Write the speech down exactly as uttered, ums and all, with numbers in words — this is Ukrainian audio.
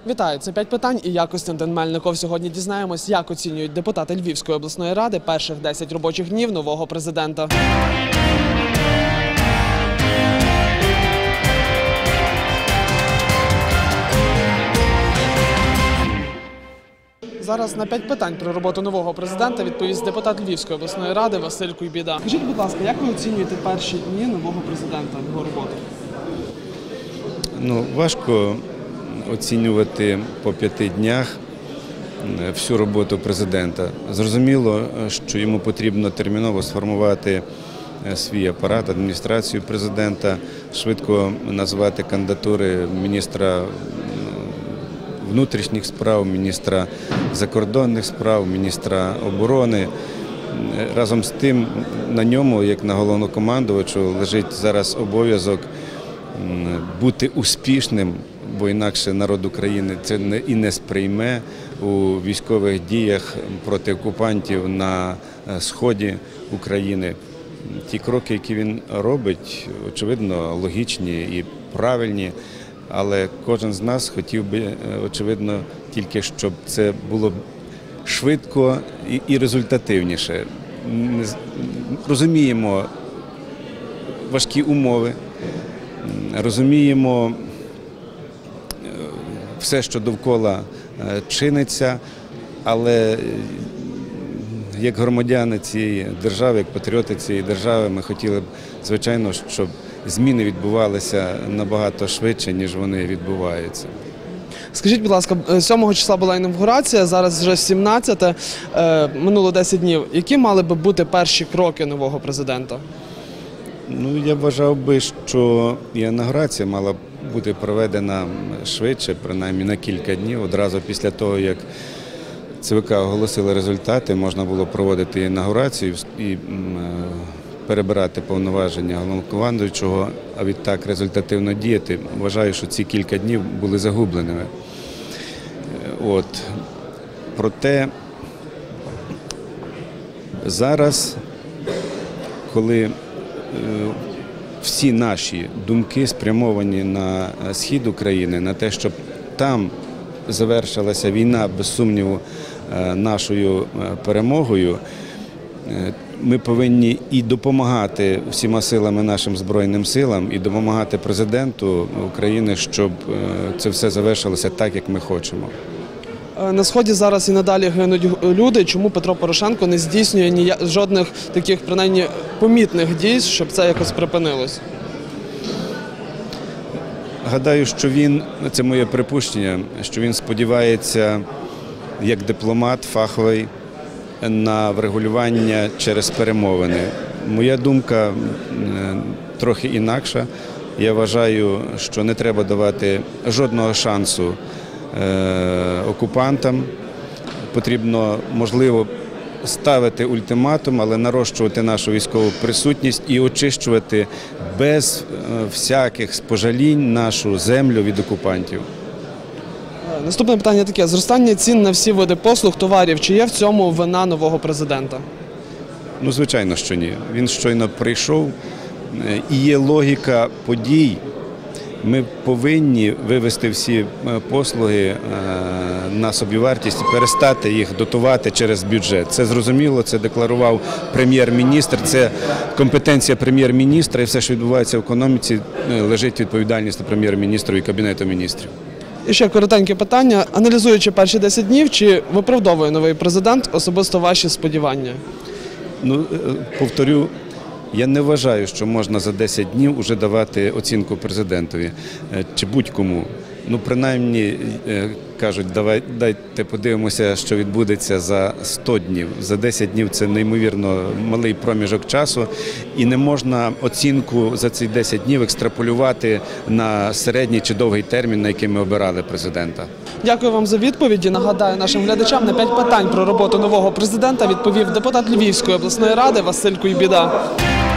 Вітаю, це п'ять питань і я, Костянтин Мельников. Сьогодні дізнаємось, як оцінюють депутати Львівської обласної ради перших десять робочих днів нового президента. Зараз на п'ять питань про роботу нового президента відповість депутат Львівської обласної ради Василь Куйбіда. Скажіть, будь ласка, як ви оцінюєте перші дні нового президента, його роботу? Ну, важко оцінювати по п'яти днях всю роботу президента. Зрозуміло, що йому потрібно терміново сформувати свій апарат, адміністрацію президента, швидко назвати кандидатури міністра внутрішніх справ, міністра закордонних справ, міністра оборони. Разом з тим на ньому, як на головнокомандувачу, лежить зараз обов'язок бути успішним, бо інакше народ України це і не сприйме у військових діях проти окупантів на сході України. Ті кроки, які він робить, очевидно, логічні і правильні, але кожен з нас хотів би, очевидно, тільки щоб це було швидко і результативніше. Розуміємо важкі умови, розуміємо все, що довкола чиниться, але як громадяни цієї держави, як патріоти цієї держави, ми хотіли б, звичайно, щоб зміни відбувалися набагато швидше, ніж вони відбуваються. Скажіть, будь ласка, сьомого числа була інавгурація, зараз вже сімнадцяте, минуло десять днів. Які мали б бути перші кроки нового президента? Ну, я вважав би, що і інавгурація мала б бути проведена швидше, принаймні на кілька днів. Одразу після того, як ЦВК оголосили результати, можна було проводити інавгурацію і перебирати повноваження головнокомандуючого, а відтак результативно діяти. Вважаю, що ці кілька днів були загубленими. От. Проте зараз, коли всі наші думки спрямовані на схід України, на те, щоб там завершилася війна, без сумніву, нашою перемогою, ми повинні і допомагати всіма силами нашим Збройним силам, і допомагати президенту України, щоб це все завершилося так, як ми хочемо. На Сході зараз і надалі гинуть люди. Чому Петро Порошенко не здійснює ніяк... жодних таких, принаймні, помітних дій, щоб це якось припинилось? Гадаю, що він, це моє припущення, що він сподівається, як дипломат фаховий, на врегулювання через перемовини. Моя думка трохи інакша. Я вважаю, що не треба давати жодного шансу окупантам. Потрібно, можливо, ставити ультиматум, але нарощувати нашу військову присутність і очищувати без всяких спожалінь нашу землю від окупантів. Наступне питання таке. Зростання цін на всі види послуг, товарів. Чи є в цьому вина нового президента? Ну, звичайно, що ні. Він щойно прийшов, і є логіка подій. Ми повинні вивести всі послуги на собівартість і перестати їх дотувати через бюджет. Це зрозуміло, це декларував прем'єр-міністр, це компетенція прем'єр-міністра, і все, що відбувається в економіці, лежить відповідальність на прем'єр-міністру і Кабінету міністрів. І ще коротеньке питання. Аналізуючи перші десять днів, чи виправдовує новий президент особисто ваші сподівання? Ну, повторю, я не вважаю, що можна за десять днів вже давати оцінку президентові чи будь-кому. Ну, принаймні, кажуть, давай, дайте подивимося, що відбудеться за сто днів. За десять днів це неймовірно малий проміжок часу, і не можна оцінку за ці десять днів екстраполювати на середній чи довгий термін, на який ми обирали президента. Дякую вам за відповіді. Нагадаю нашим глядачам, на п'ять питань про роботу нового президента відповів депутат Львівської обласної ради Василь Куйбіда.